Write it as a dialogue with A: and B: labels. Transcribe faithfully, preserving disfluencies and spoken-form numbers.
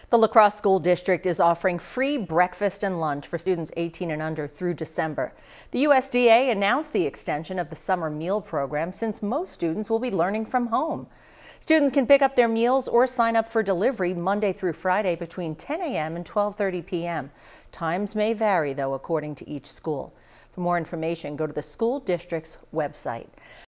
A: The La Crosse School District is offering free breakfast and lunch for students eighteen and under through December. The U S D A announced the extension of the summer meal program since most students will be learning from home. Students can pick up their meals or sign up for delivery Monday through Friday between ten a m and twelve thirty p m Times may vary, though, according to each school. For more information, go to the school district's website.